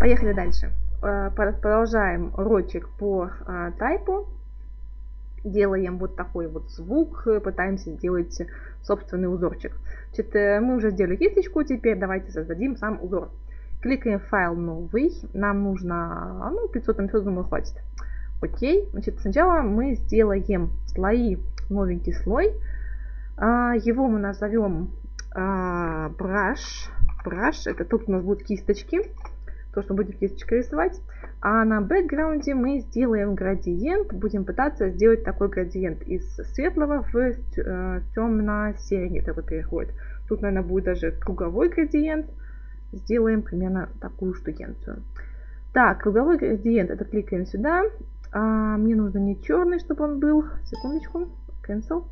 Поехали дальше. Продолжаем урочек по тайпу. Делаем вот такой вот звук, пытаемся сделать собственный узорчик. Значит, мы уже сделали кисточку, теперь давайте создадим сам узор. Кликаем файл новый, нам нужно 500 м, думаю, хватит. Окей, значит, сначала мы сделаем слои, новенький слой. Его мы назовем brush. Это тут у нас будут кисточки, то, что будем кисточкой рисовать. А на бэкграунде мы сделаем градиент, будем пытаться сделать такой градиент из светлого в темно-синий такой переход. Тут, наверное, будет даже круговой градиент. Сделаем примерно такую штукенцию. Так, круговой градиент, это кликаем сюда. Мне нужно не черный, чтобы он был. Секундочку, cancel.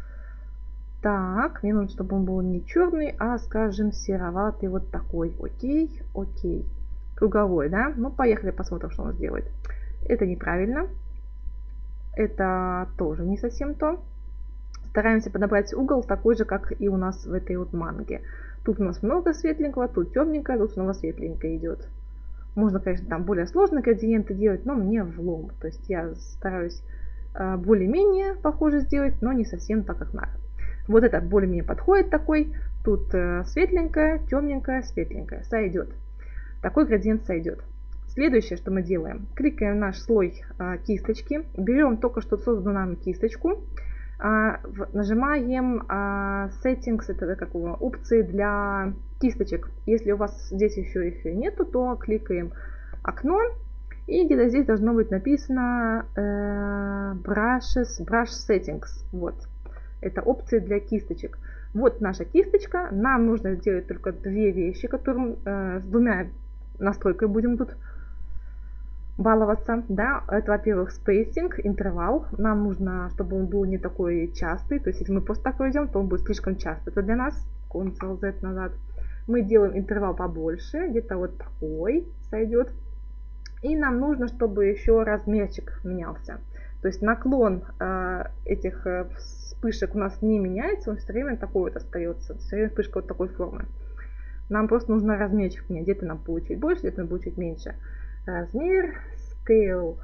Так, мне нужно, чтобы он был не черный, а, скажем, сероватый вот такой. Окей, окей. Круговой, да? Ну, поехали, посмотрим, что он сделает. Это неправильно. Это тоже не совсем то. Стараемся подобрать угол такой же, как и у нас в этой вот манге. Тут у нас много светленького, тут темненькое, тут снова светленькое идет. Можно, конечно, там более сложные градиенты делать, но мне влом. То есть я стараюсь более-менее похоже сделать, но не совсем так, как надо. Вот это более-менее подходит такой. Тут светленькое, темненькое, светленькое. Сойдет. Такой градиент сойдет. Следующее, что мы делаем. Кликаем наш слой кисточки. Берем только что созданную нам кисточку. Нажимаем Settings, это как опции для кисточек. Если у вас здесь еще их нету, то кликаем окно. И где-то здесь должно быть написано Brush Settings. Вот. Это опции для кисточек. Вот наша кисточка. Нам нужно сделать только две вещи, которым с двумя настройкой будем тут баловаться. Да, это, во-первых, спейсинг, интервал. Нам нужно, чтобы он был не такой частый. То есть, если мы просто так пройдем, то он будет слишком часто. Это для нас. Ctrl-Z назад. Мы делаем интервал побольше. Где-то вот такой сойдет. И нам нужно, чтобы еще размерчик менялся. То есть наклон этих вспышек у нас не меняется, он все время такой вот остается. Все время вспышка вот такой формы. Нам просто нужно размерчик менять. Где-то нам будет чуть больше, где-то нам будет чуть меньше. Размер, scale,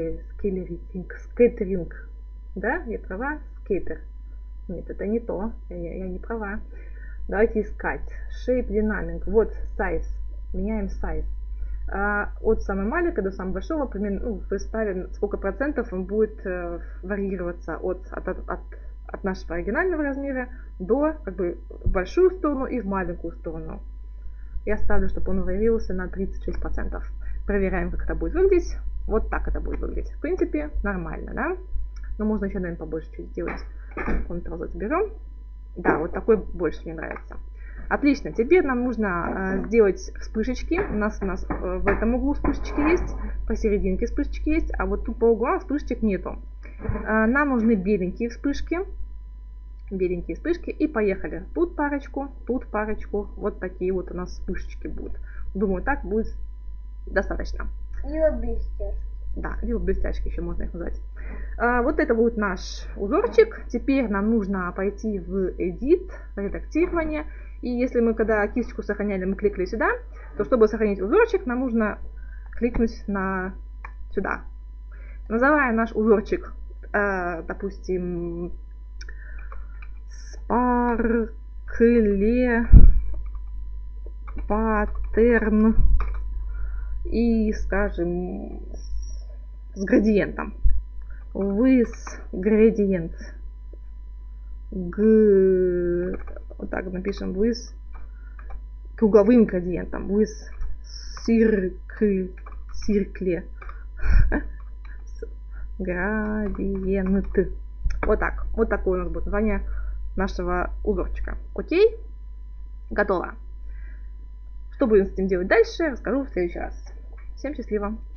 scattering. Да, я права? Scatter. Нет, это не то. Я не права. Давайте искать. Shape Dynamic. Вот size. Меняем size. От самой маленькой до самого большого, примерно, представим, сколько процентов он будет варьироваться от нашего оригинального размера до в большую сторону и в маленькую сторону. Я ставлю, чтобы он варьировался на 36%. Проверяем, как это будет выглядеть. Вот так это будет выглядеть. В принципе, нормально, да? Но можно еще, наверное, побольше чуть сделать. Ctrl-Z берем. Да, вот такой больше мне нравится. Отлично, теперь нам нужно сделать вспышечки. У нас в этом углу вспышечки есть, посерединке вспышечки есть, а вот тут по углам вспышечек нету. Нам нужны беленькие вспышки. Беленькие вспышки и поехали. Тут парочку, вот такие вот у нас вспышечки будут. Думаю, так будет достаточно. Либо блестяшки. Да, либо блестяшки еще можно их назвать. Вот это будет наш узорчик. Теперь нам нужно пойти в Edit, редактирование. И если мы когда кисточку сохраняли, мы кликали сюда, то чтобы сохранить узорчик, нам нужно кликнуть сюда. Называем наш узорчик, допустим, Sparkle Pattern и, скажем, с градиентом. With gradient. Вот так напишем with круговым градиентом. With circle. Градиент. Вот так. Вот такое у нас будет название нашего узорчика. Окей? Готово. Что будем с этим делать дальше, расскажу в следующий раз. Всем счастливо!